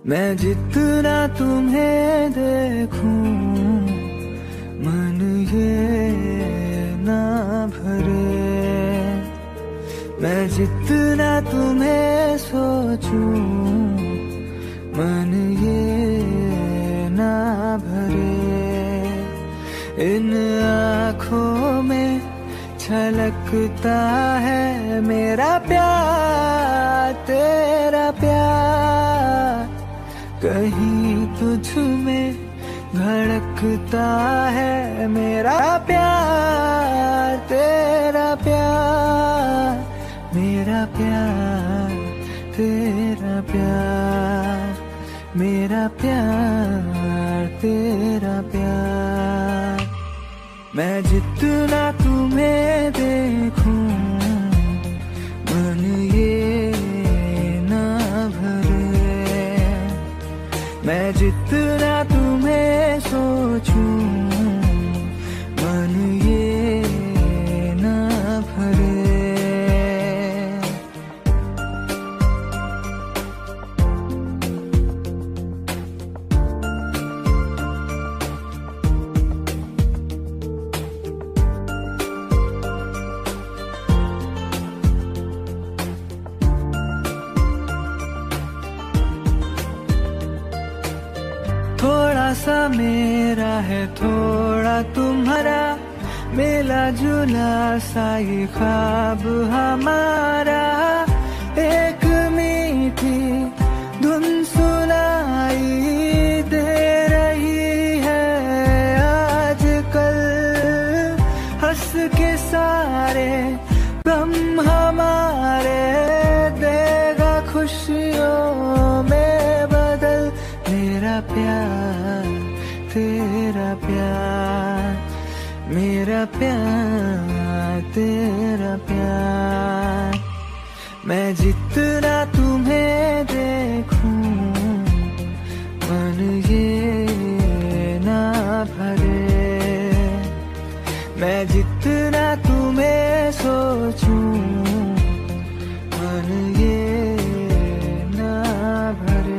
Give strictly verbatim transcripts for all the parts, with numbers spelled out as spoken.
मैं जितना तुम्हें देखूं मन ये ना भरे, मैं जितना तुम्हें सोचूं मन ये ना भरे। इन आँखों में छलकता है मेरा प्यार, तेरा प्यार। कहीं तुझ में धड़कता है मेरा प्यार, तेरा प्यार। मेरा प्यार तेरा प्यार, मेरा प्यार तेरा प्यार। मैं जितना तुम्हें देखूं मन ये ना भरे, मैं जितना तुम्हें सोचूं मन ये ना भरे। थोड़ा सा मेरा है थोड़ा तुम्हारा, मिला जुला सा ये ख्वाब हमारा। एक मीठी धुन सुनाई दे रही है आजकल, हंस के सारे गम हमारे देगा खुशियों में बदल। मेरा प्यार तेरा प्यार, मेरा प्यार तेरा प्यार। मैं जितना तुम्हें देखूं मन ये ना भरे, मैं जितना तुम्हें सोचूं मन ये ना भरे।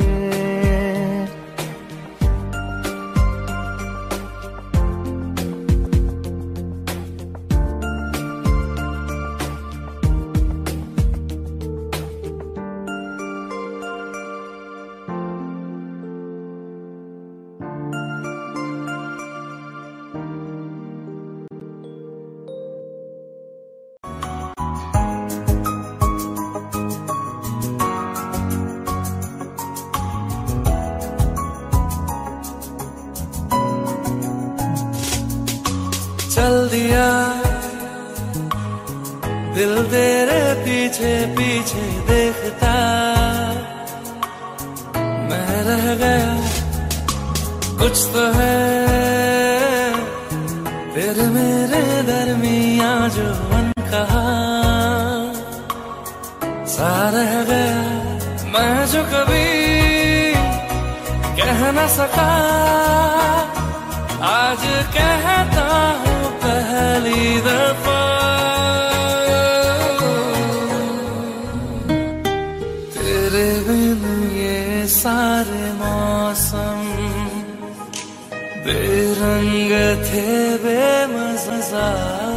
चल दिया दिल तेरे पीछे पीछे देखता, मैं रह गया कुछ तो है तेरे मेरे दरमिया जो अनकहा सा रह गया। मैं जो कभी कह न सका आज कहता हूँ पहली दफा। तेरे बिन ये सारे मौसम बेरंग थे बेमज़ा,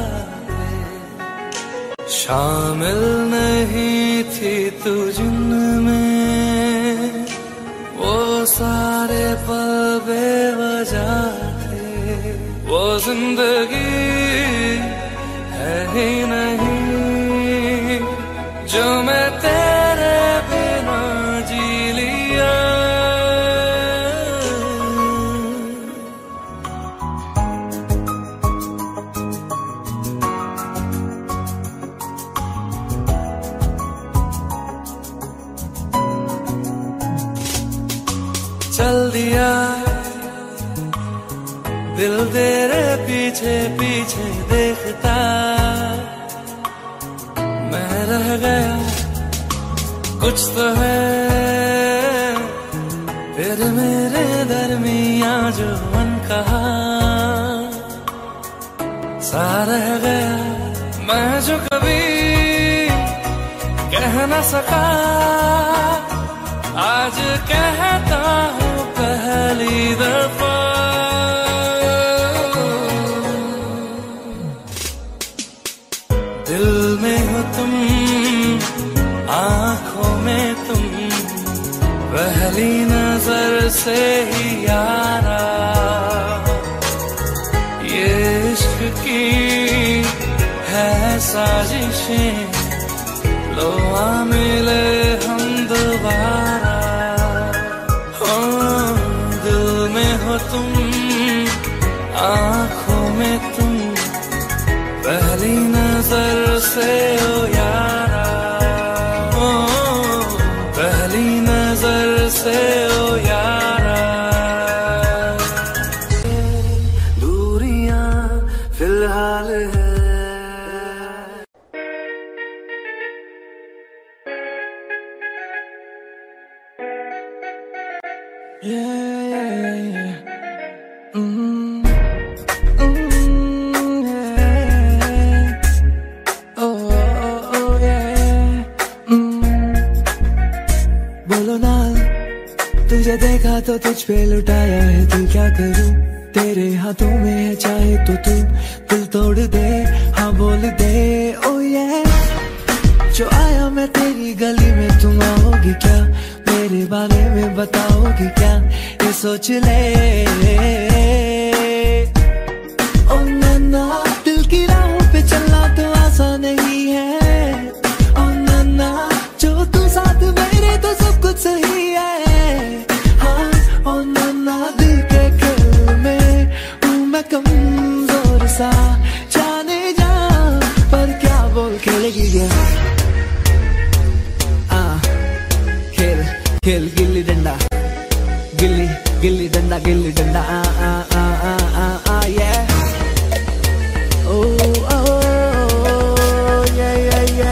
शामिल नहीं थी तू जिनमें वो सारे पल बेवजह थे। वो जिंदगी है ही नहीं जो मैं तेरे बिना जी लिया। चल दिया दिल तेरे पीछे पीछे देखता, मैं रह गया कुछ तो है तेरे मेरे दरमिया जो अनकहा सा रह गया। मैं जो कभी कह न सका आज कहता हूँ पहली दफा, दिल में हो तुम, आंखों में तुम, पहली नजर से ही यारा, ये इश्क की है साजिशें, लो आ मिले हम दोबारा। हो दिल में हो तुम, आंखों में तुम, पहली नजर से ओ यारा, ओ पहली नजर से ओ यारा। दूरियां फिलहाल है, yeah, yeah, yeah. Mm-hmm. Mm-hmm, yeah. Oh, oh, oh, yeah. Mm-hmm. बोलो ना, तुझे देखा तो तुझ पे लुटाया है दिल, क्या करूं तेरे हाथों में है, चाहे तो तू दिल तोड़ दे, हाँ बोल दे ओ ये। जो आया मैं तेरी गली में, तुम आओगी क्या, मेरे बारे में बताओगी क्या, ये सोच ले। ओ नन्ना, दिल की राहों पे चलना तो आसान नहीं है, ओ नन्ना, जो तू साथ मेरे तो सब कुछ सही है। हाँ ओ नन्ना, दिल के खेल में हूँ मैं कमजोर सा, जाने जा पर क्या बोल खेलेगी क्या। खेल गिल्ली डंडा, गिल्ली गिल्ली डंडा, गिल्ली डंडा, आ आ आ आ आ आ ये। ओ ओ ये ये ये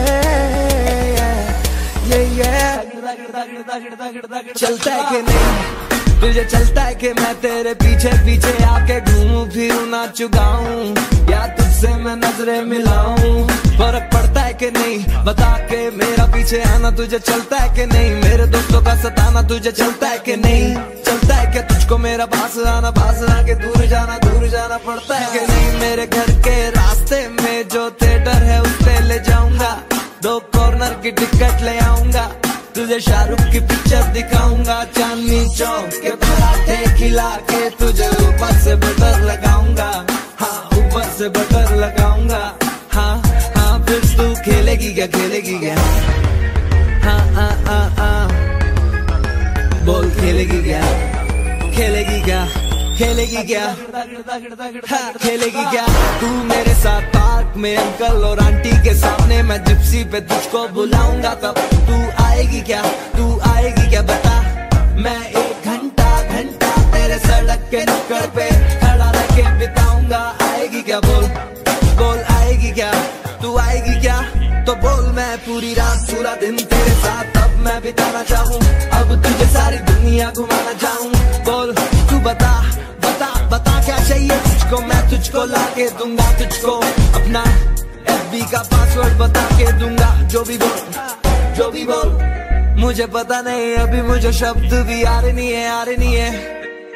ये ये। चलता है कि नहीं तुझे, चलता है कि मैं तेरे पीछे पीछे आके घूमूं फिरूं नाचूं गाऊं, या तुझसे मैं नजरें मिलाऊं। फर्क पड़ता है कि नहीं बता के मेरा पीछे आना तुझे चलता है कि नहीं, मेरे दोस्तों का सताना तुझे चलता है कि नहीं, चलता है कि तुझको मेरा पास आना, पास आके दूर जाना, दूर जाना पड़ता है कि नहीं। मेरे घर के रास्ते में जो थिएटर है उस पे ले जाऊंगा, दो कॉर्नर की टिकट ले आऊंगा, तुझे शाहरुख की पिक्चर दिखाऊंगा, चांदनी चौक के पराठे खिला के तुझे ऊपर से बटर लगाऊंगा, हाँ ऊपर से बटर लगाऊंगा। हाँ हाँ फिर तू खेलेगी क्या, खेलेगी क्या, हाँ हाँ हाँ हाँ बोल खेलेगी क्या, खेलेगी क्या, खेलेगी क्या, हाँ खेलेगी क्या। तू मेरे साथ पार्क में अंकल और आंटी के सामने, मैं जिप्सी पे तुझको बुलाऊंगा, तब तू आएगी क्या, तू आएगी क्या बता। मैं एक घंटा घंटा तेरे सड़क के नुक्कड़ पे खड़ा रह के बिताऊंगा, आएगी क्या बोल, बोल आएगी क्या, तू आएगी क्या तो बोल। मैं पूरी रात पूरा दिन तेरे साथ अब मैं बिताना चाहूँ, अब तुझे सारी दुनिया घुमाना चाहूँ, बोल तू बता बता बता क्या चाहिए तुझको, मैं तुझको ला के दूंगा, तुझको अपना एफ बी का पासवर्ड बता के दूंगा। जो भी बोल, जो भी बोल, मुझे पता नहीं अभी मुझे शब्द भी आ रहे नहीं है, आ रहे नहीं है।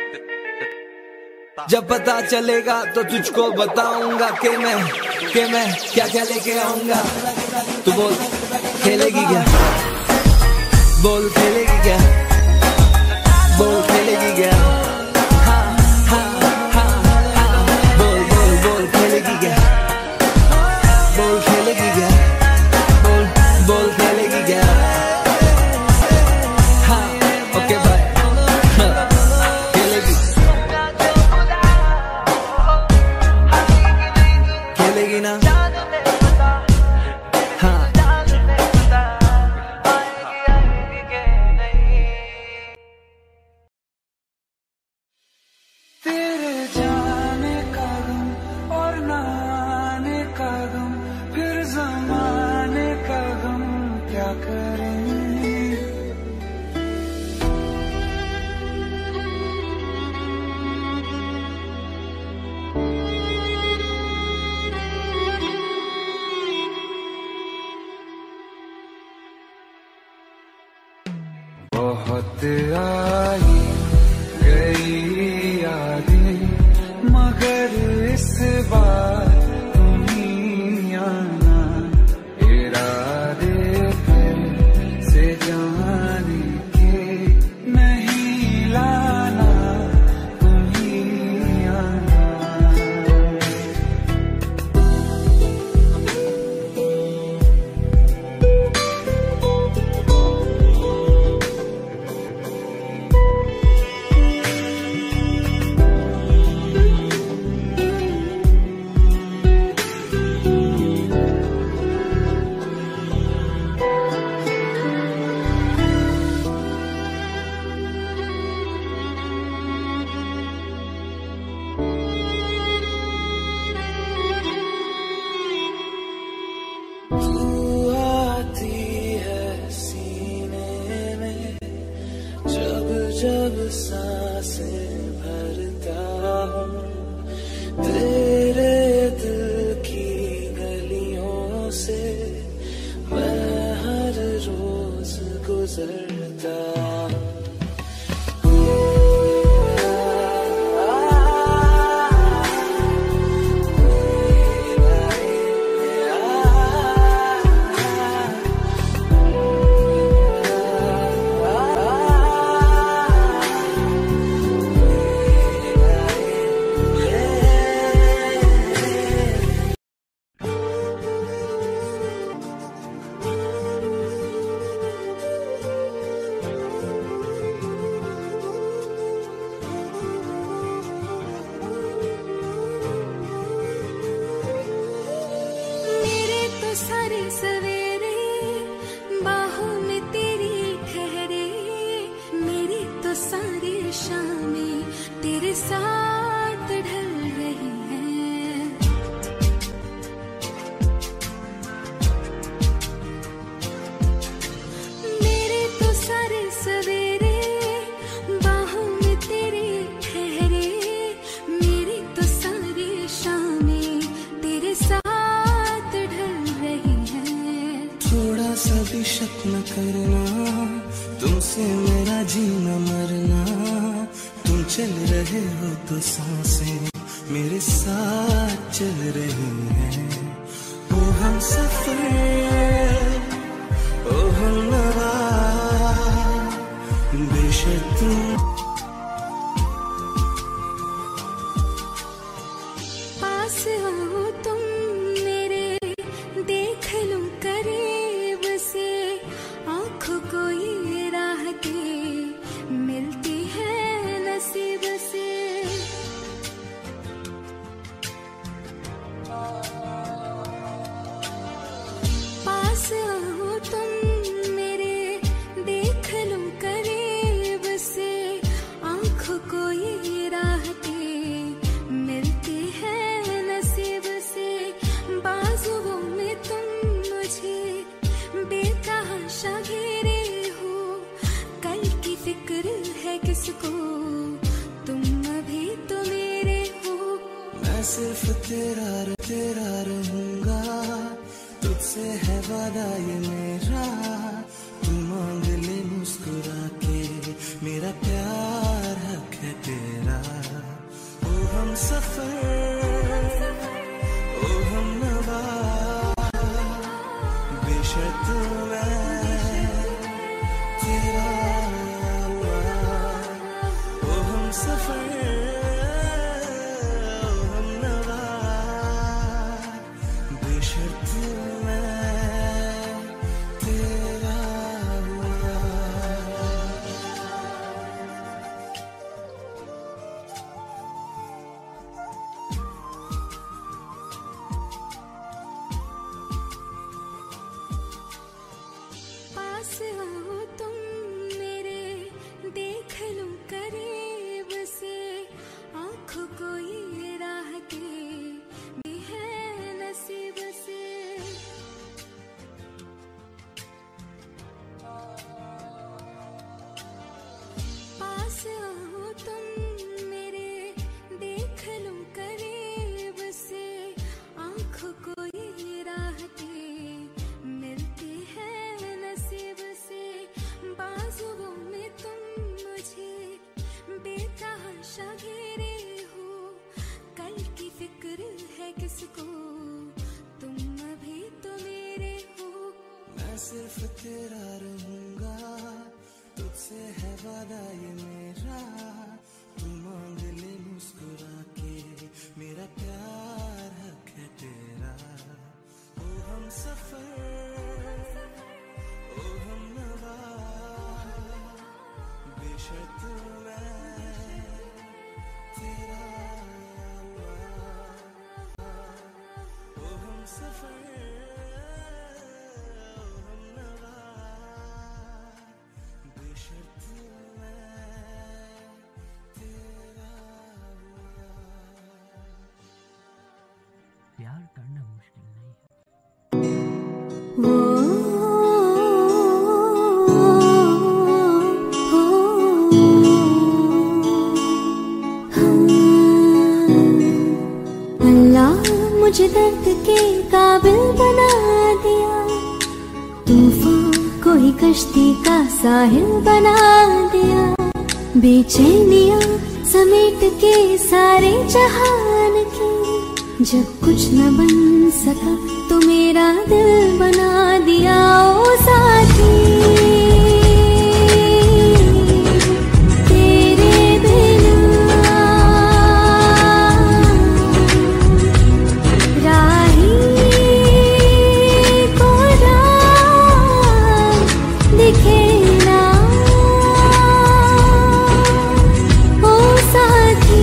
जब पता चलेगा तो तुझको बताऊंगा कि मैं कि मैं क्या क्या लेके आऊंगा। तू बोल खेलेगी क्या, बोल खेलेगी क्या, बोल खेलेगी क्या, हाँ हाँ हाँ हाँ बोल बोल बोल खेलेगी क्या, बोल खेलेगी क्या, बोल बोल खेलेगी क्या, हाँ ओके बाय, खेलेगी खेलेगी ना। बहुत आई गई यादें, मगर इस बार तुम ही आना, इरादे फिर से जाने के नहीं लाना, तुम ही आना। जब सांसें भरता हूँ तेरे दिल की गलियों से, मैं हर रोज गुजरता हूँ। सारे सवेरे बाहों में तेरी ठहरे, मेरी तो सारी शामें तेरे साथ ढल रही हैं। मेरे तो सारे सवेरे बाहों में तेरी ठहरे, मेरी तो सारी शामें तेरे साथ थोड़ा सा भी शक न करना, तुमसे मेरा जीना मरना, तुम चल रहे हो तो सांसें मेरे साथ चल रही हैं। ओ हम सफर, ओ हम नवा, बेशक तुम पास आओ तुम मेरे, देख लूं करीब से, आँखों को ये राहतें मिलती है नसीब से। पास आओ तुम मेरे, देख लूं करीब से, आँखों को ये राहतें मिलती है नसीब से। बाजुओं में तुम मुझे बेतहाशा घेरे हो, कल की फिक्र है किसको, तुम अभी तो मेरे हो। मैं सिर्फ तेरा तेरा रहूंगा, तुझसे है वादा ये मेरा, तू मांग ले मुस्कुरा के, मेरा प्यार हक है तेरा। ओ हम सफर, ओ हम नवा, बेशक मैं तेरा हुआ। ओ हम सफर, ओ हम नवा, सिर्फ तेरा रहूंगा, तुझसे है वादा ये मेरा, तू मांग ले मुस्कुरा के, मेरा प्यार हक है तेरा। ओ हम सफर, ओ हम नवा, बेशर्त मैं तेरा हुआ। ओ हम सफर, प्यार करना मुश्किल नहीं है। वो अल्लाह मुझे दर्द के काबिल बना दिया, तूफान को ही कश्ती का साहिल बना दिया, बेचैनियां समेट के सारे जहान की, जब कुछ न बन सका तो मेरा दिल बना दिया। ओ साथी तेरे बिना राही को राह दिखे ना। ओ साथी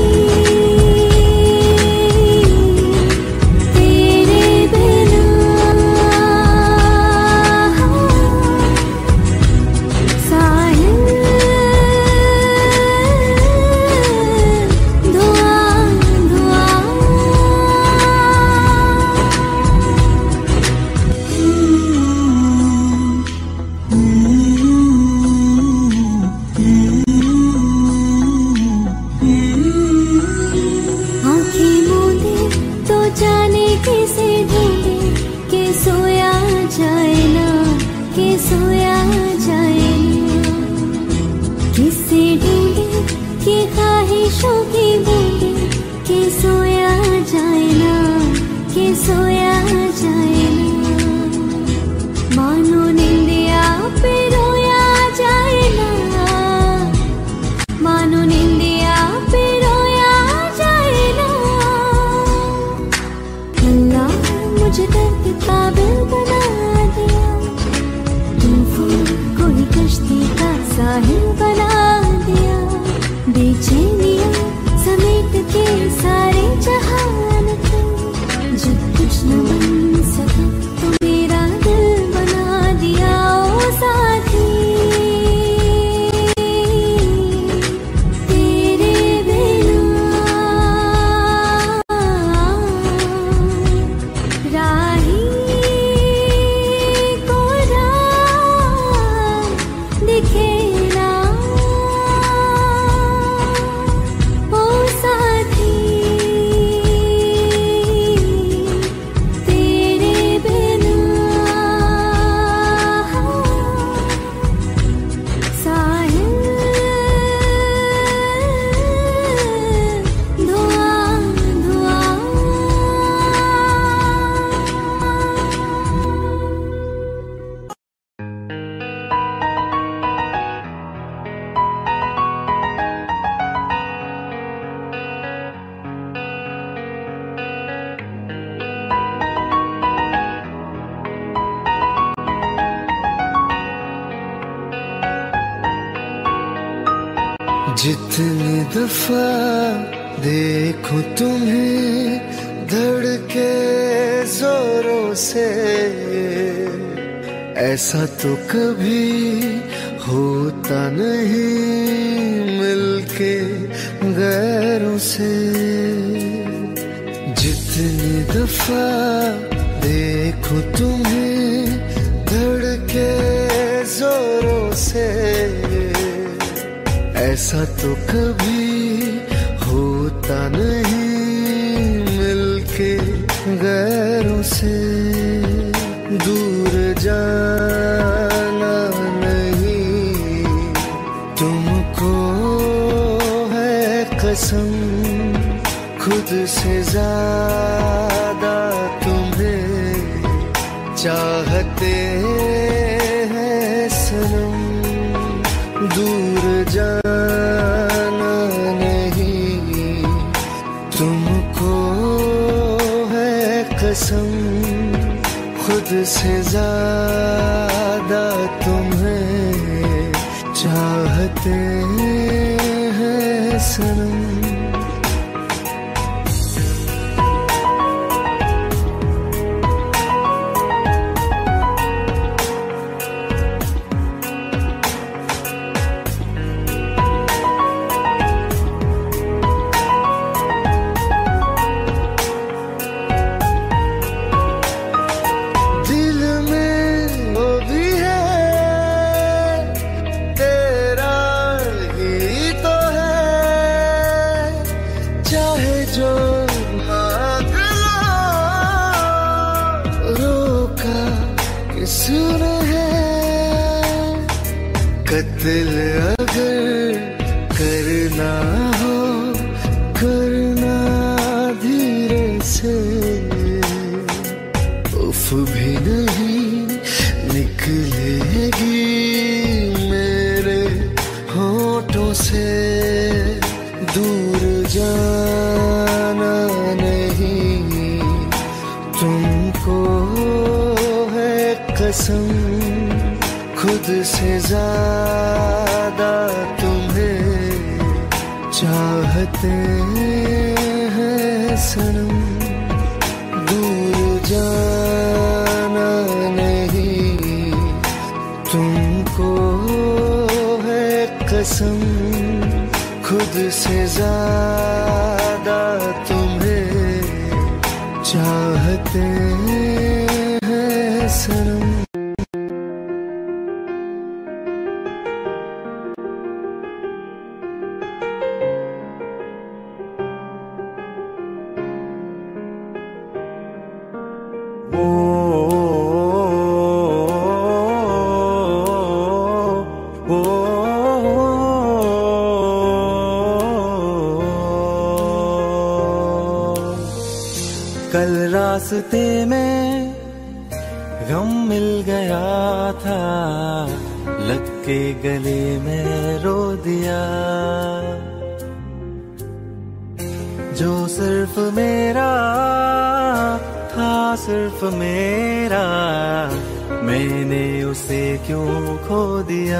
जितनी दफा देखो तुम्हें धड़के जोरों से, ऐसा तो कभी होता नहीं मिलके गैरों से। जितनी दफा देखो तुम्हें धड़के जोरों से, ऐसा तो कभी होता नहीं मिलके गैरों से। दूर जाना नहीं तुमको है कसम, खुद से ज्यादा तुम्हें चाहते कसम खुद से ज्यादा तुम्हें चाहते हैं सनम। दिल अगर करना हो करना धीरे से, उफ भी नहीं निकलेगी मेरे होठों से। दूर जाना नहीं तुमको है कसम खुद से ज्यादा तुम्हें चाहते हैं सनम। दूर जाना नहीं तुमको है कसम खुद से ज्यादा तुम्हें चाहते हैं सनम। कल रास्ते में गम मिल गया था, लग के गले में रो दिया। जो सिर्फ मेरा था सिर्फ मेरा, मैंने उसे क्यों खो दिया।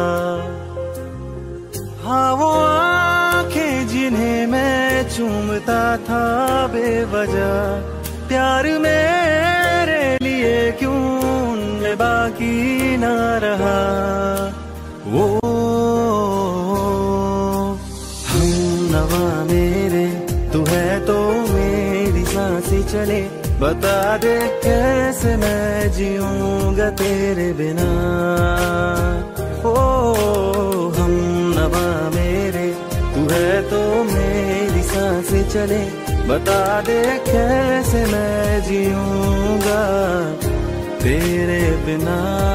हाँ वो आंखें जिन्हें मैं चूमता था बेवजह, प्यार मेरे लिए क्यों उनमें बाकी ना रहा। वो हम नवा मेरे तू है तो मेरी सांसें चले, बता दे कैसे मैं जीऊंगा तेरे बिना। ओ हम नवा मेरे तू है तो मेरी सांसें चले, बता दे कैसे मैं जीऊंगा तेरे बिना।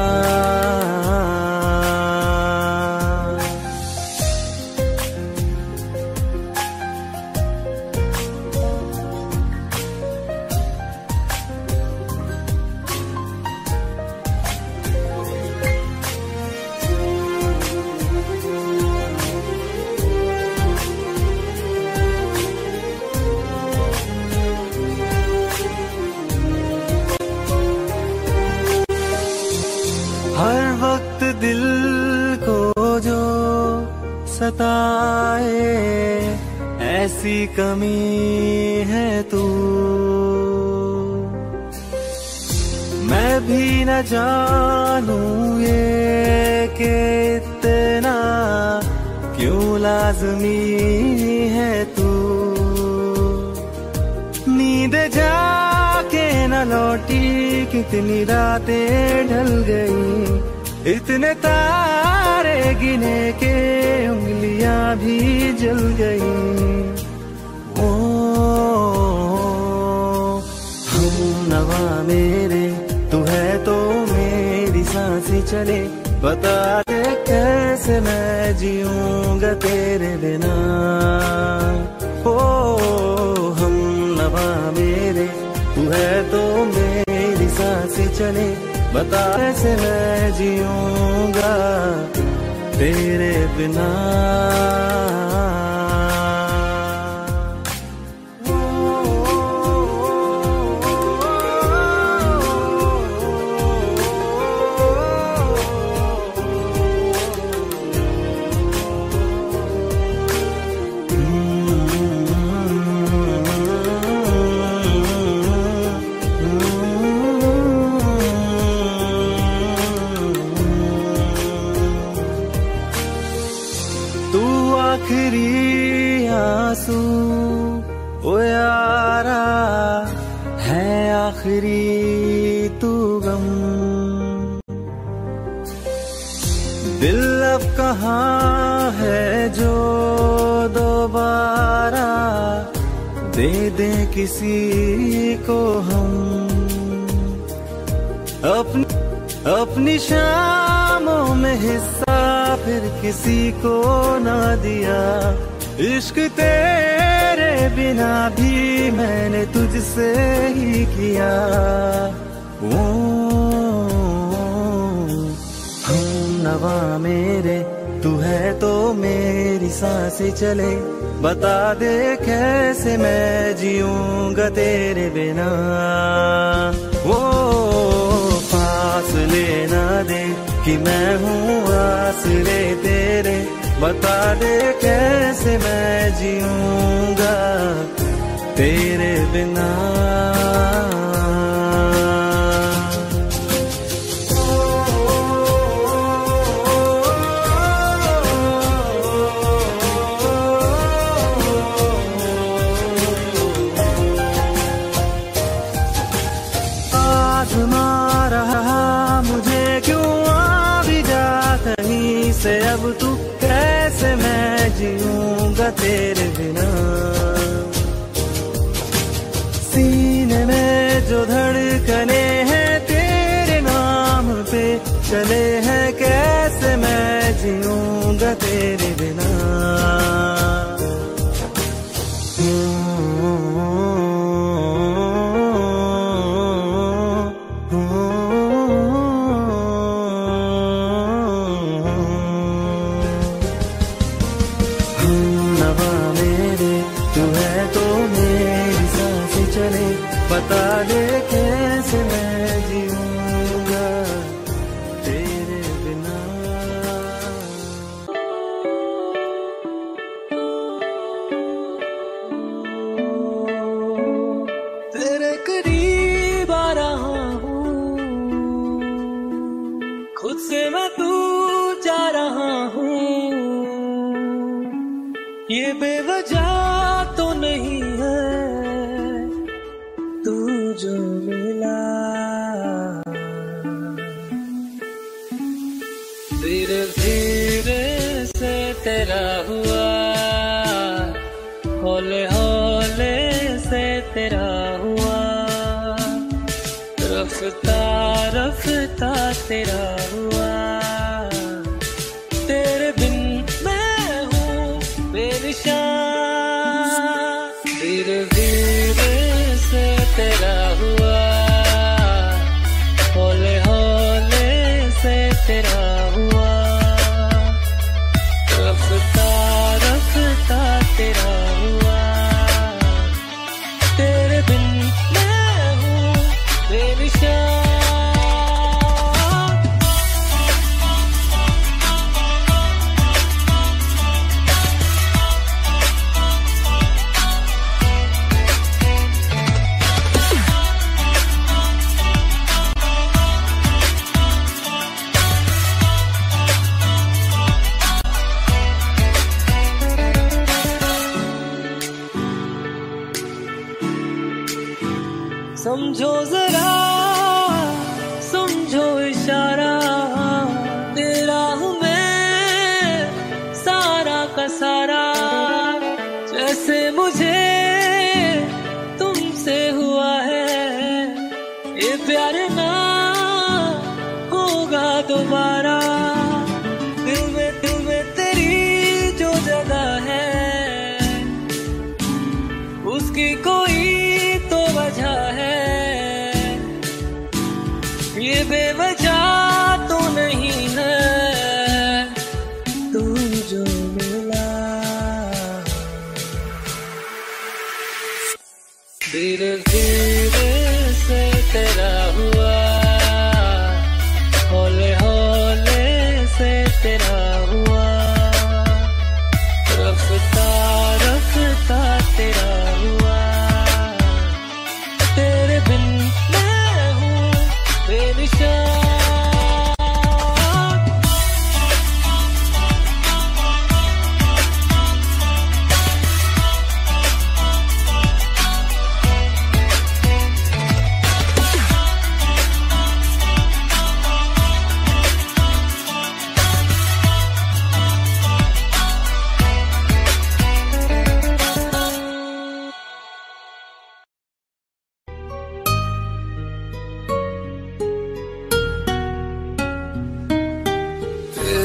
हर वक्त दिल को जो सताए, ऐसी कमी है तू। मैं भी न जानूं ये कि इतना क्यों लाज़मी है तू। नींद जाके न लौटी कितनी रातें ढल गई, इतने तारे गिने के उंगलियां भी जल गई। ओ हम नवा मेरे तू है तो मेरी सांसें चले, बता दे कैसे मैं जीऊंगा तेरे बिना। ओ हम नवा मेरे तू है तो मेरी सांसें चले, बता कैसे मैं जीऊंगा तेरे बिना। ओ, ओ, ओ, ओ, है आखिरी तू गम। दिल अब कहाँ है जो दोबारा दे दे किसी को हम। अपनी अपनी शामों में हिस्सा फिर किसी को ना दिया। इश्क तेरे बिना भी मैंने तुझसे ही किया। वो हम नवा मेरे तू है तो मेरी सांसें चले। बता दे कैसे मैं जीऊंगा तेरे बिना। वो फासले ना दे कि मैं हूँ आसरे तेरे। बता दे कैसे मैं जीऊंगा तेरे बिना। आजमा रहा मुझे क्यों आ भी जा कहीं से अब तू। कैसे मैं जीऊंगा तेरे बिना। सीने में जो धड़कने हैं तेरे नाम पे चले हैं। कैसे मैं जीऊंगा तेरे बिना। बता दे कैसे मैं जीऊंगा तेरे बिना। तेरे करीब आ रहा हूँ, खुद से मैं तू जा रहा हूँ। ये बेवजह तो नहीं है तू जो मिला। धीरे धीरे से तेरा हुआ, हौले हौले से तेरा हुआ। रफ्ता रफ्ता तेरा हुआ। तेरे बिन मैं हूँ बेनिशान। धीरे धीरे से तेरा हुआ, हौले हौले से तेरा हुआ। रफ्ता रफ्ता तेरा हुआ। तेरे बिन मैं हूँ बेनिशान। समझो जरा समझो इशारा, तेरा हूँ मैं सारा का सारा। जैसे मुझे तुमसे हुआ है, ये प्यार ना होगा दोबारा। दिल में दिल में तेरी जो जगह है, उसकी कोई तो वजह है। ये बेवजह तो नहीं है तू जो मिला। धीरे धीरे से तेरा हुआ, हौले हौले से तेरा हुआ। रफ्ता रफ्ता तेरा हुआ। तेरे बिन मैं हूँ बेनिशान।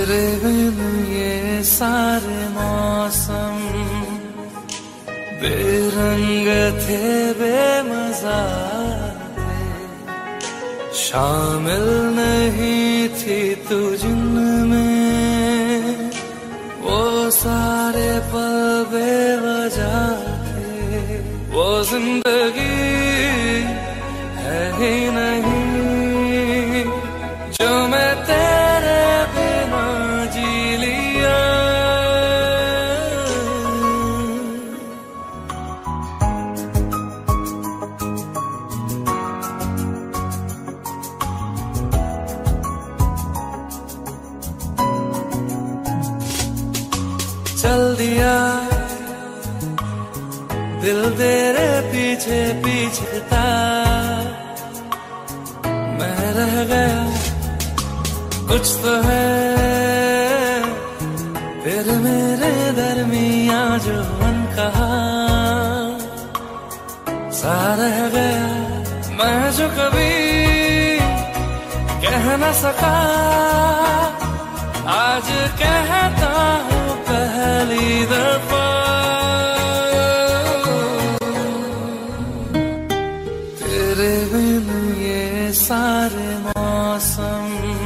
तेरे बिन ये सारे मौसम बेरंग थे, बेमजा थे, शामिल नहीं थी तू जिनमें, वो सारे पल बेवजह थे। वो जिंदगी है ही नहीं जो मैं तेरे बिना जी लिया। चल दिया दिल तेरे पीछे पीछे था, मैं रह गया कुछ तो है फिर मेरे दरमिया जो मन कहा सा रह गया। मैं जो कभी कह न सका आज कहता हूँ पहली दफा। तेरे बिन ये सारे मौसम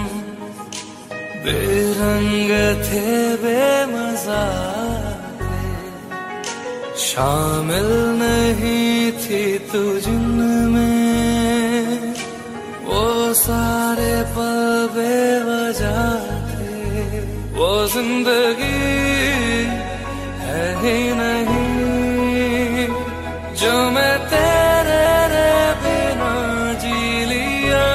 बेरंग थे, बेमजा थे, शामिल नहीं थी तू जिनमें, वो सारे पल बेवजह थे। वो जिंदगी है ही नहीं जो मैं तेरे बिना जी लिया।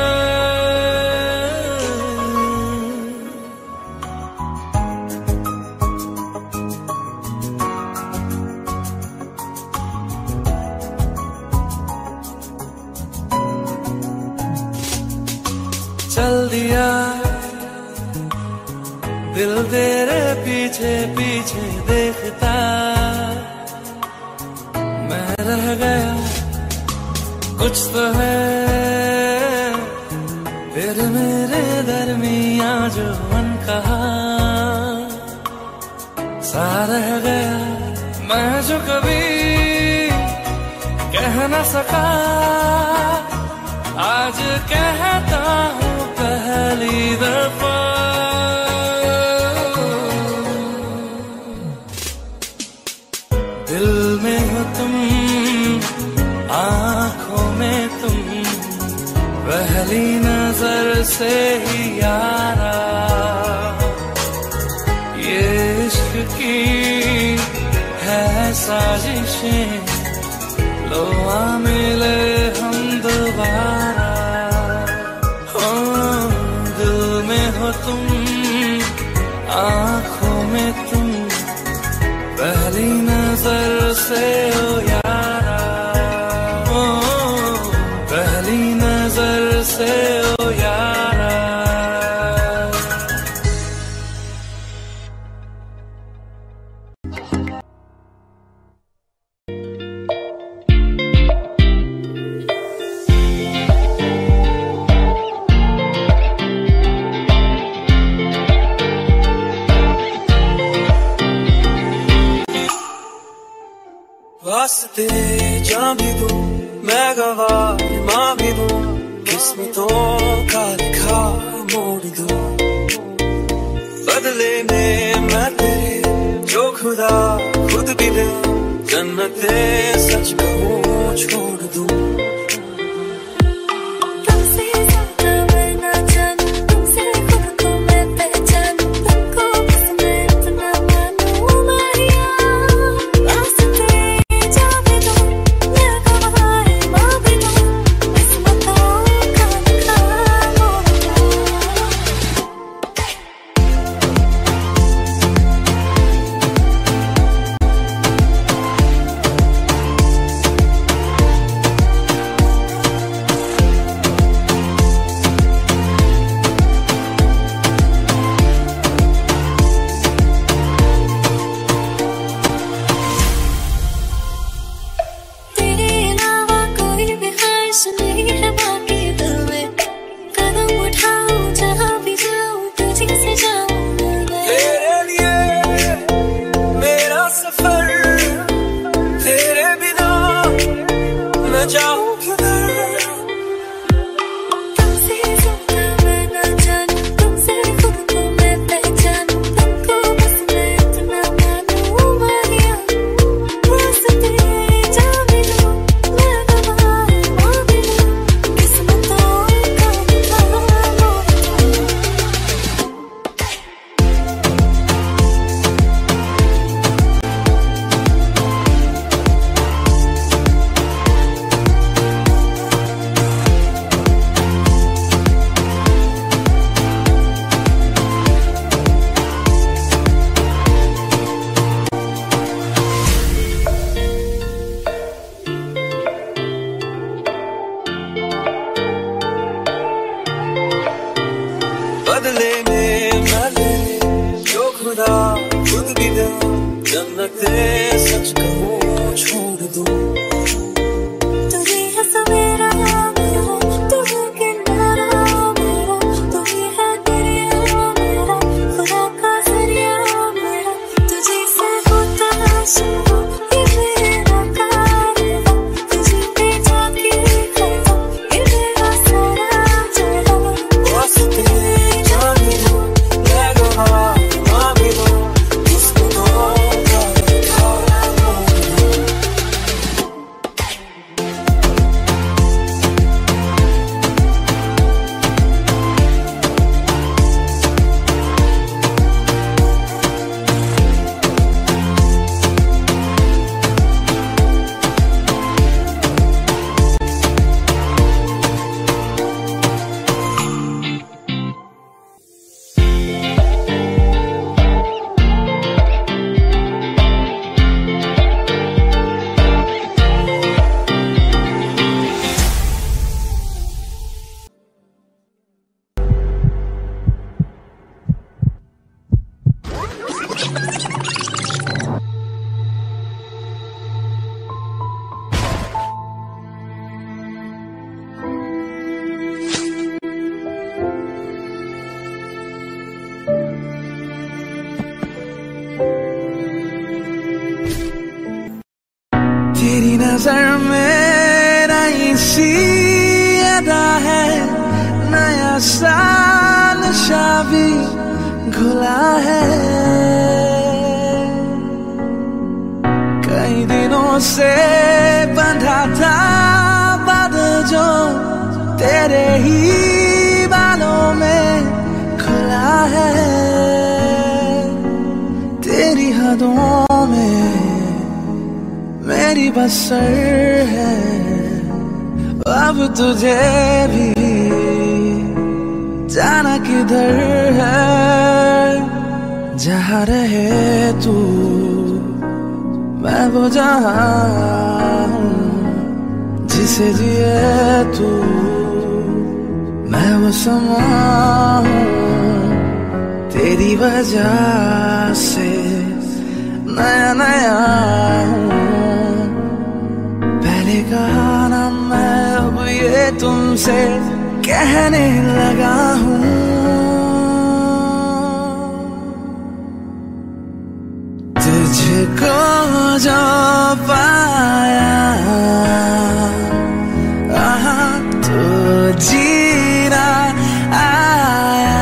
चल दिया दिल तेरे पीछे पीछे देखता, मैं रह गया कुछ तो है फिर मेरे दरमिया जो मन कहा सा रह गया। मैं जो कभी कह न सका आज कहता हूँ पहली दफा। दिल में हो तुम, आँखों में तुम, पहली नजर से ही यारा, ये इश्क की है साजिशें, लो आ मिले हम दोबारा। हो दिल में हो तुम, आँखों में तुम, पहली नजर से ओ यारा, ओ पहली नजर से ओ यारा। वास्ते जान भी दूं मैं गवाह माँ भी दूं, किस्मतों का लिखा मोड़ दूं, बदले में मैं तेरे जो खुदा खुद भी दे, जन्नते सच कहूँ छोड़ दूं। जन्नते सच कहूँ छोड़ दूँ। तू ही है सवेरा मेरा, तू है किनारा मेरा, तू ही है दरिया मेरा, खुदा का जरिया मेरा। तुझे से होता शुरू ये मेरा कारवां, तुझे पे जाके खता ये मेरा सारा जहां। वास्ते जाने दो, ले लो हाँ मांगे लो, उसको दो तेरी नजर में नई सी अदा है, नया साल शाबी घुला है। कई दिनों से बंधा था बादल जो तेरे ही बालों में खुला है। तेरी हदों में मेरी बसर है, अब तुझे भी जाना किधर है। जहाँ रहे तू मैं वो जहाँ हूँ, जिसे जिए तू मैं वो समा हूँ। तेरी वजह से नया नया हूँ, पहले कहा ना मैं अब ये तुमसे कहने लगा हूँ। तुझको जो पाया आहा तो जीना आया।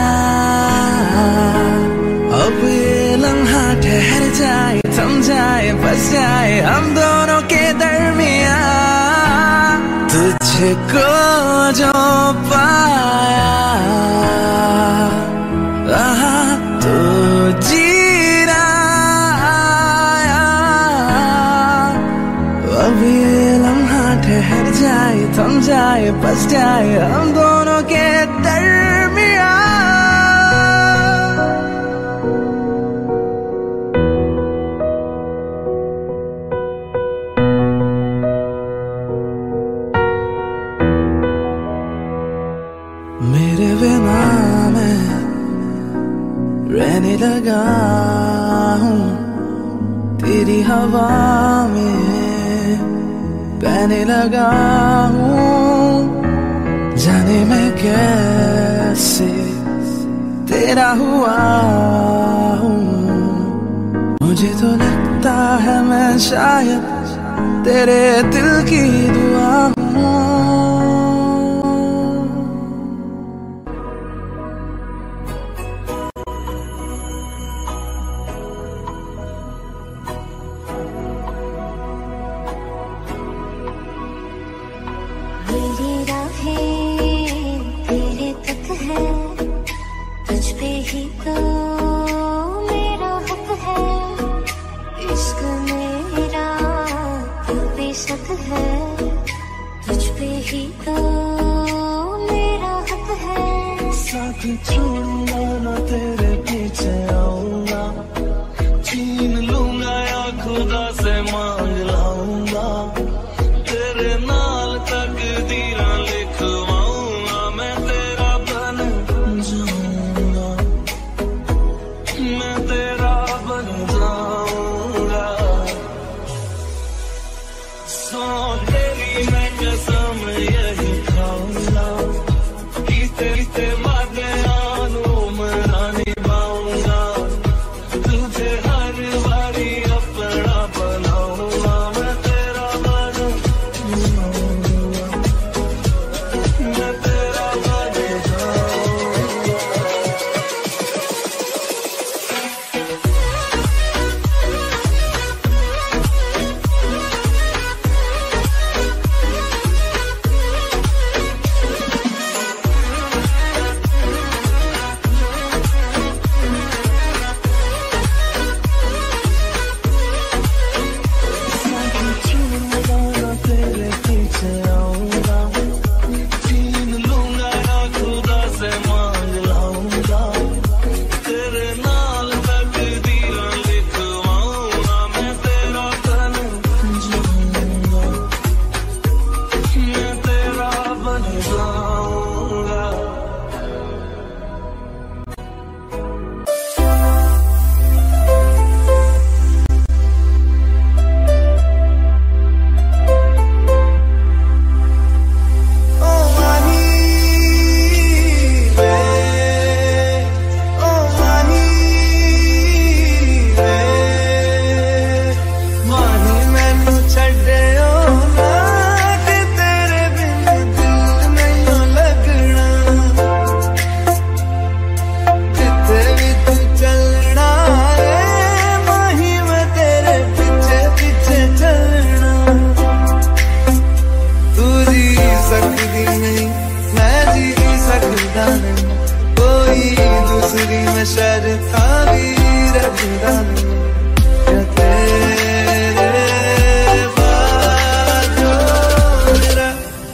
अब ये लम्हा ठहर जाए, थम जाए, बस जाए हम दोनों के दरमियां। तुझको जो पाया आहा तो जीना आया। अब ये लम्हा ठहर जाए, थम जाए, बस जाए हम दोनों के दरमियां। मेरे बिना मैं रहने लगा हूँ, तेरी हवा में बहने लगा हूँ। जाने मैं कैसे तेरा हुआ हूँ, मुझे तो लगता है मैं शायद तेरे दिल की दुआ हूँ। छोड़ूंगा ना तेरे पीछे आऊंगा, छीन लूंगा या खुदा से मांग लाऊंगा। तेरे नाल तकदीरां लिखवाऊंगा, मैं तेरा बन जाऊंगा, मैं तेरा बन जाऊंगा। रखता नहीं, कोई दूसरी में शर्ता भी रखता नहीं, क्या तेरे बाद जो मेरा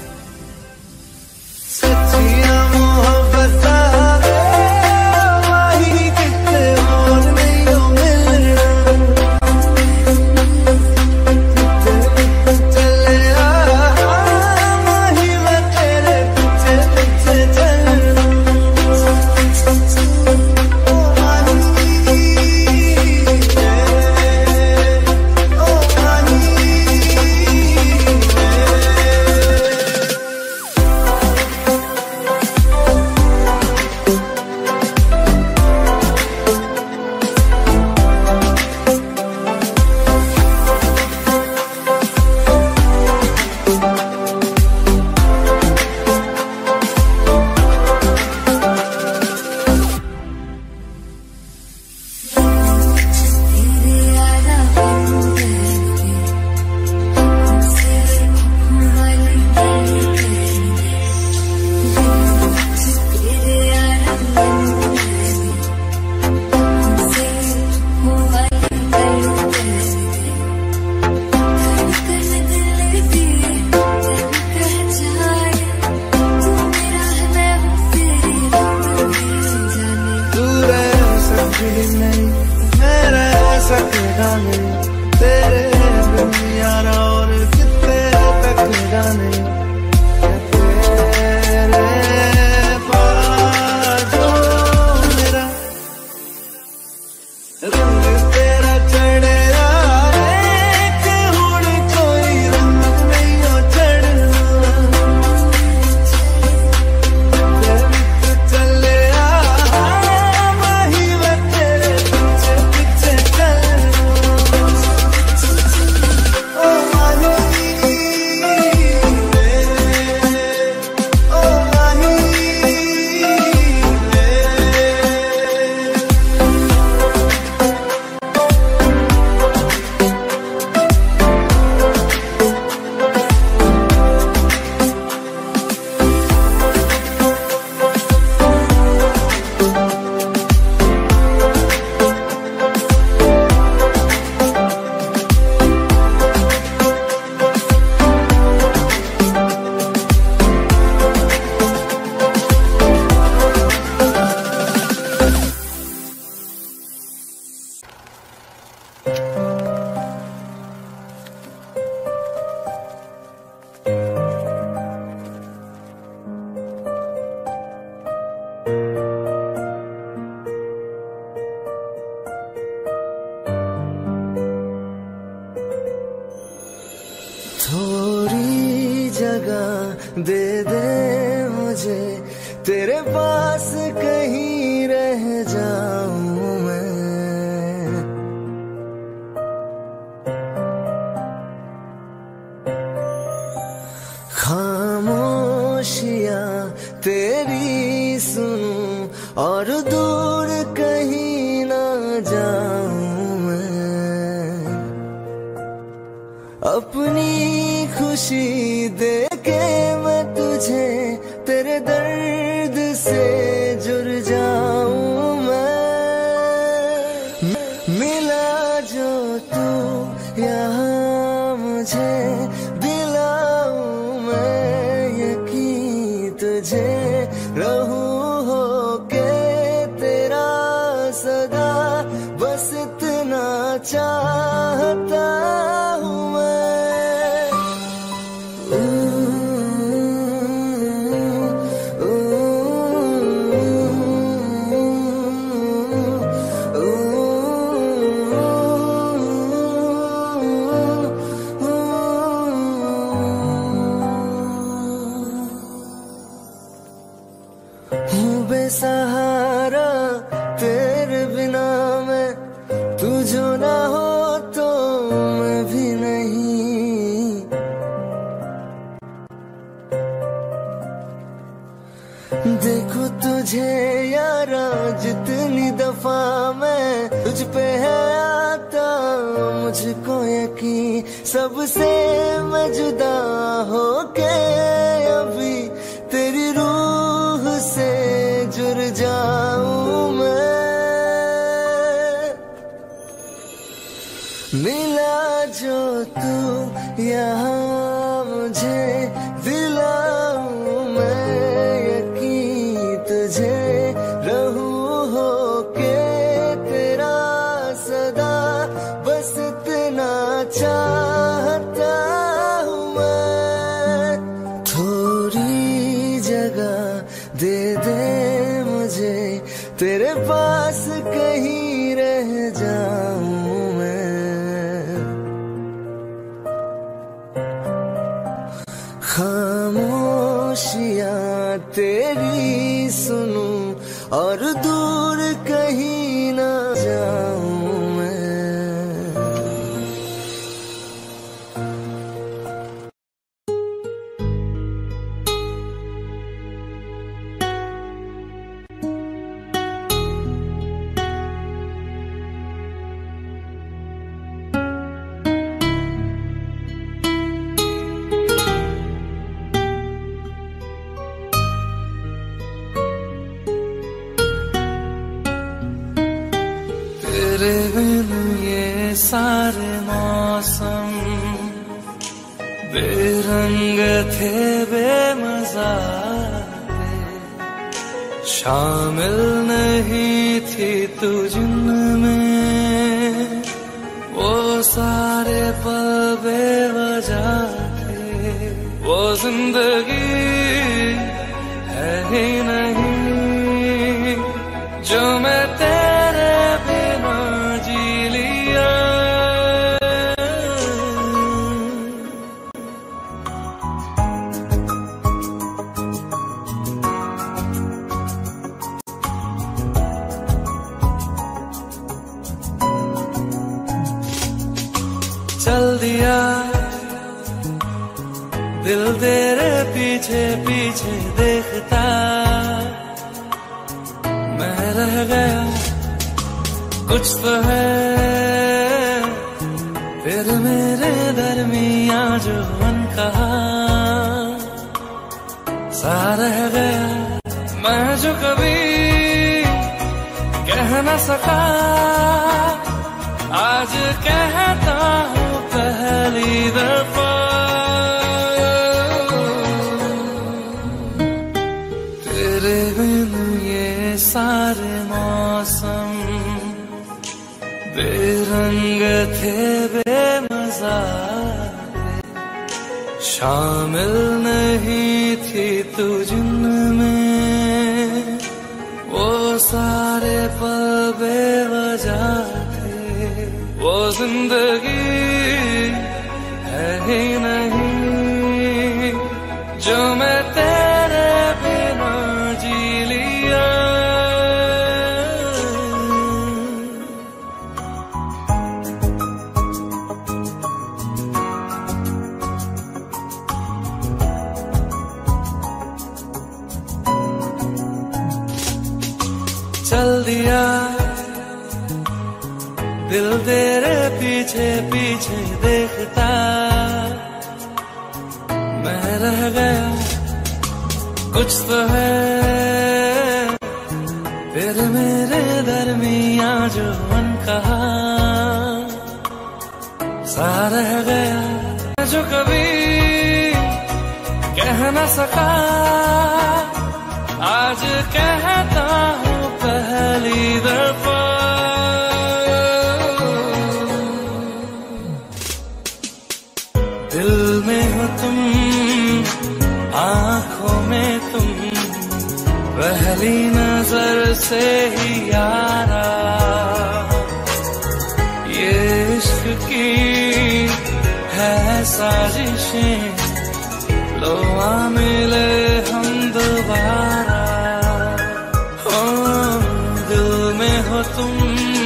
सच्चियां मोहब्बत वही कितने और नहीं हो मिलना, चले आ वही मैं तेरे पीछे पीछे चलना, ओ माही ओ माही। नहीं मेरे सकता नहीं, तेरे बिन यारा और कितने तक जाने, तेरे पास जो मेरा रंग तेरा चढ़े एक हुड़ कोई रंग नहीं हो चढ़ना, चले थोड़ी जगह दे दे मुझे, तेरे पास कहीं रह जाऊं मैं, खामोशियां तेरी सुनूं और दूर कहीं ना जाऊं मैं, अपनी खुशी दे के मैं तुझे तेरे दर्द से जुड़ जाऊं मैं, मिला जो तू यहाँ मुझे दिलाऊं मैं यकीन तुझे, रहूं होके तेरा सदा, बस इतना चाहता हूँ मैं। बेसहारा तेरे बिना मैं, तू जो ना हो तो मैं भी नहीं, देखो तुझे यारा जितनी दफा मैं तुझ पे है आता, मुझको यकीन सबसे मैं जुदा होके अभी तेरी रूह से बिखर जाऊं मैं। मिला जो तू यहाँ मुझे दिलाऊं मैं यकीन तुझे रहूं होके तेरा सदा बस इतना चाहता हूँ मैं। थोड़ी जगह दे दे मुझे तेरे पास कहीं रह जाऊं मैं। खामोशियाँ तेरी सुनूं और दूर कहीं ना जाऊं मैं। तेरे बिन ये सारे मौसम बेरंग थे बेमजा थे। शामिल नहीं थी तू जिनमें वो सारे पल बेवजह थे। वो जिंदगी है ही नहीं जो मैं तेरे बिना जी लिया। चल दिया दिल तेरे पीछे पीछे देखता मैं रह गया। कुछ तो है फिर मेरे दरमियां जो अनकहा सा रह गया। मैं जो कभी कह न सका आज कहता हूँ पहली दफा। तेरे बिन ये सारे मौसम बेरंग थे बेमजा थे। शामिल नहीं थी तू जिनमें वो सारे पल बेवजह थे। वो जिंदगी है ही नहीं जो मैं तेरे बिना जी लिया। चल दिया दिल तेरे पीछे पीछे देखता मैं रह गया। कुछ तो है फिर मेरे दरमियां जो अनकहा सा रह गया। जो कभी कह न सका आज कहता हूँ पहली दफा। दिल में हो तुम आँखों में तुम पहली नजर से ही यारा। ये इश्क की है साजिशें लो आ मिले हम दोबारा। हो दिल में हो तुम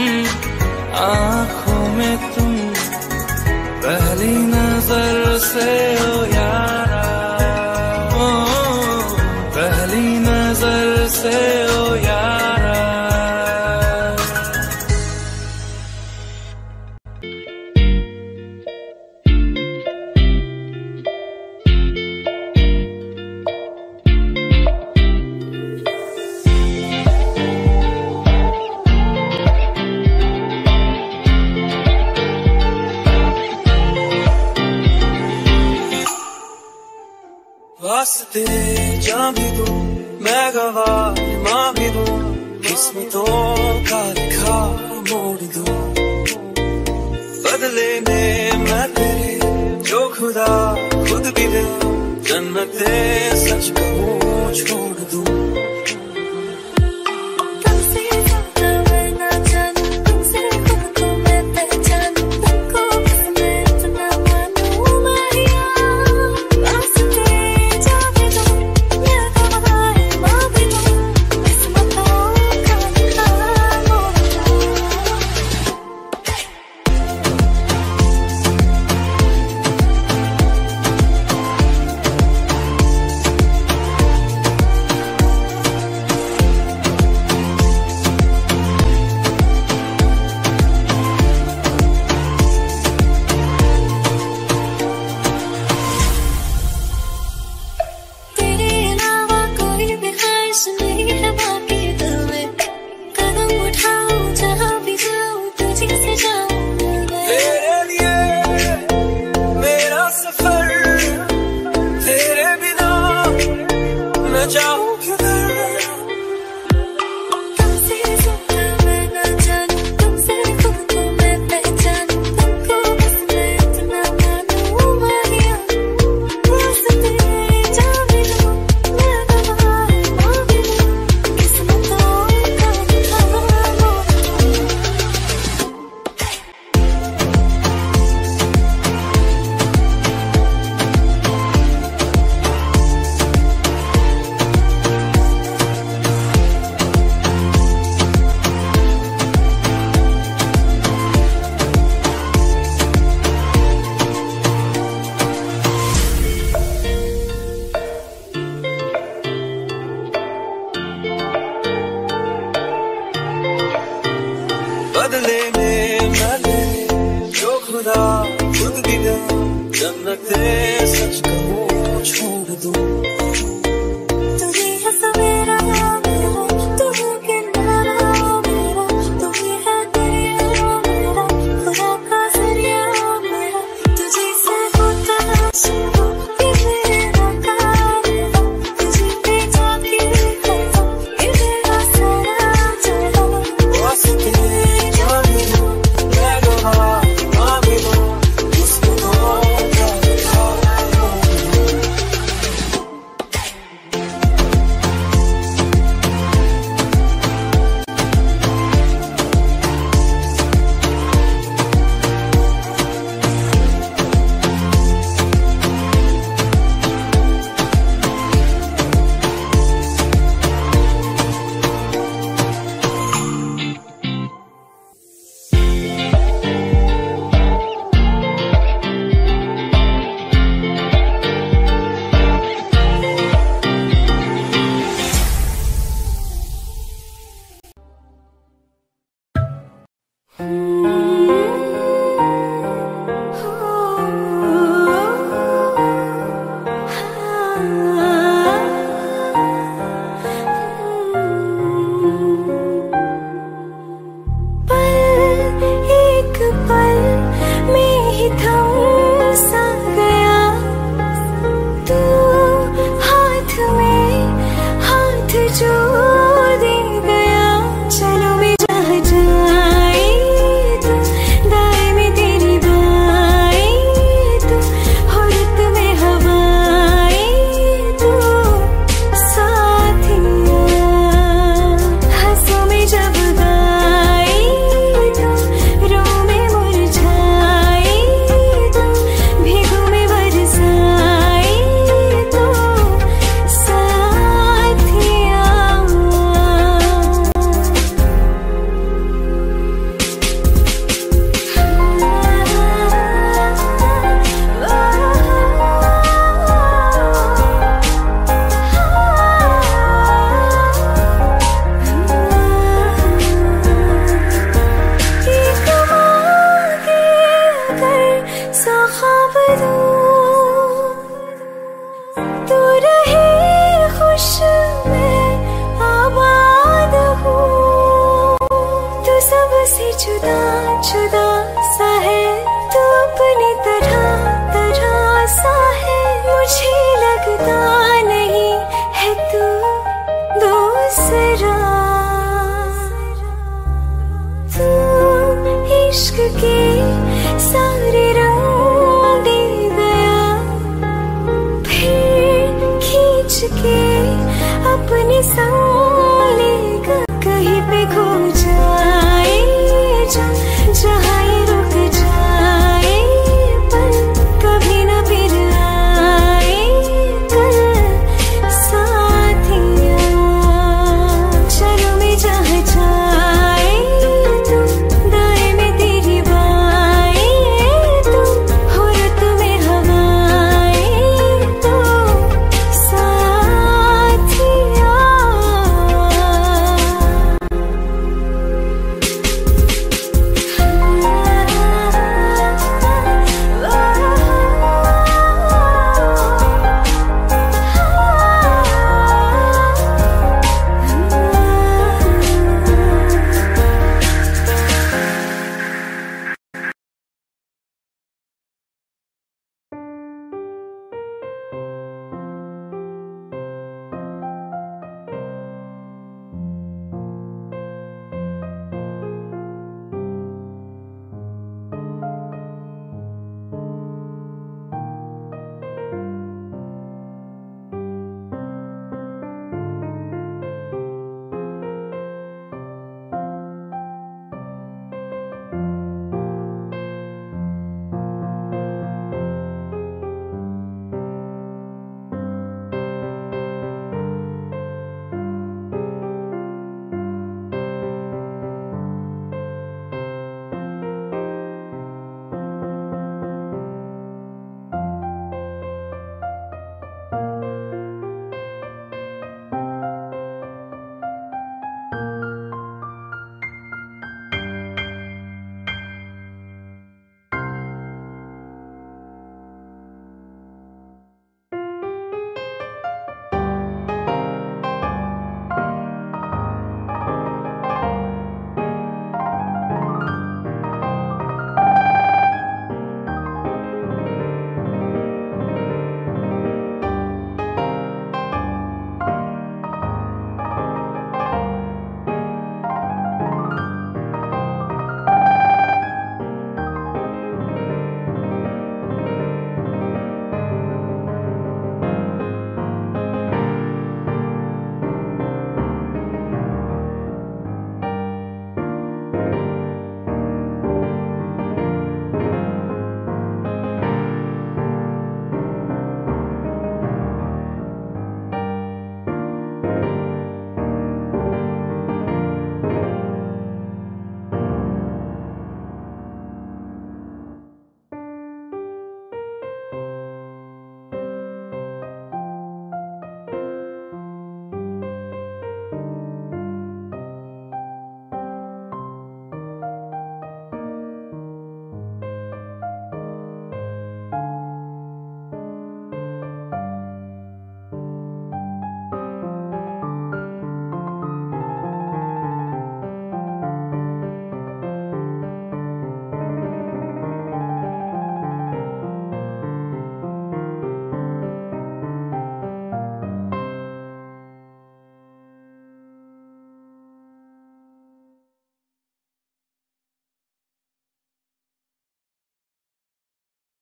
आँखों में तुम पहली नजर से ओ यारा। ओ पहली नजर से ओ यारा। जान भी दूं मैं गवाह मां भी दूं किस्मतों का लिखा मोड़ दूं बदले में मैं तेरे जो खुदा खुद भी दे जन्नते सच कहूँ छोड़ दूं बदले में मैं जो खुदा खुद भी दे जन्नते सच